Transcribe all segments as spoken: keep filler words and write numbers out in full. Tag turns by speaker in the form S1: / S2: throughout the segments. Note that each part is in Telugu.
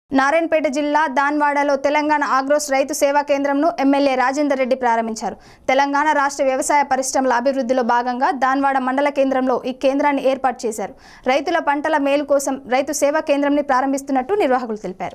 S1: నారాయణపేట జిల్లా దాన్వాడలో తెలంగాణ ఆగ్రోస్ రైతు సేవా కేంద్రంను ఎమ్మెల్యే రాజేందర్ రెడ్డి ప్రారంభించారు. తెలంగాణ రాష్ట్ర వ్యవసాయ పరిశ్రమల అభివృద్ధిలో భాగంగా దాన్వాడ మండల కేంద్రంలో ఈ కేంద్రాన్ని ఏర్పాటు చేశారు. రైతుల పంటల మేలు కోసం రైతు సేవా కేంద్రంని ప్రారంభిస్తున్నట్టు నిర్వాహకులు తెలిపారు.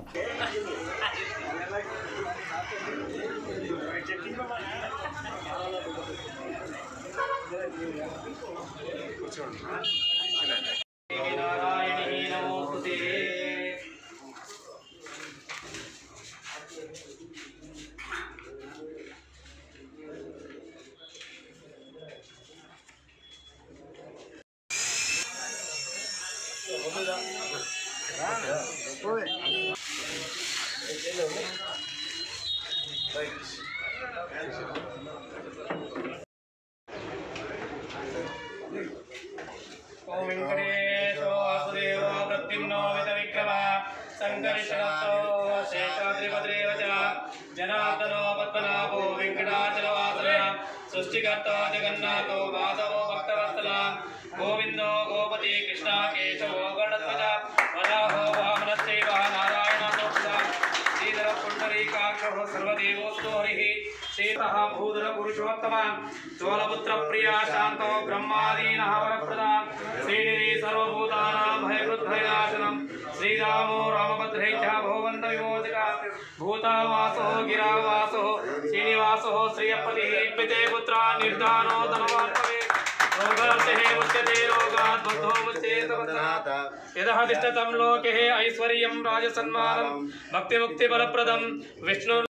S2: ओम वेंकटेशो वासुदेव प्रद्युम्नो विक्रमः संकर्षणो शेषाद्रिपद्रेव च जनार्दनो पद्मनाभो वेंकटाचलवासनः सृष्टिकर्ता जगन्नाथो माधवो भक्तवत्सलः गोविंदो गोपति कृष्ण केशवो गणध्वज वराहो वामनश्चैव नारायणो श्रीधर पुंडरीकाक्षो सर्वदेवोऽस्तु हरिः श्रीतः भूधर पुरुषोत्तम चोलपुत्र प्रिया शांतो ब्रह्मादीनः वरप्रदा श्रीनिधि सर्वभूतानां भयकृद्भयनाशनं श्रीरामो रामभद्रै च भवन्त विमोचकः भूतावासो गिरावासो श्रीनिवासो श्रियपतिः पिते पुत्रा निर्धानो धनवान् रोगार्तिः मुच्यते रोगात् बद्धो मुच्येत बध्नात् यदः तिष्ठतं लोके ऐश्वर्यं राजसन्मानं भक्तिमुक्तिफलप्रदं विष्णु